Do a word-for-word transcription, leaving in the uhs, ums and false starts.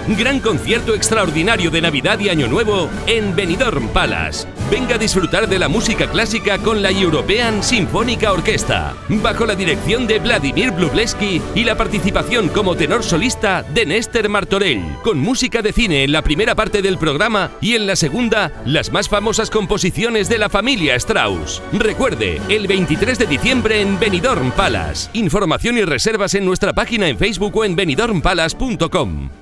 Gran concierto extraordinario de Navidad y Año Nuevo en Benidorm Palace. Venga a disfrutar de la música clásica con la European Sinfónica Orquesta, bajo la dirección de Vladimir Wróblewski y la participación como tenor solista de Néstor Martorell, con música de cine en la primera parte del programa y en la segunda, las más famosas composiciones de la familia Strauss. Recuerde, el veintitrés de diciembre en Benidorm Palace. Información y reservas en nuestra página en Facebook o en benidorm palace punto com.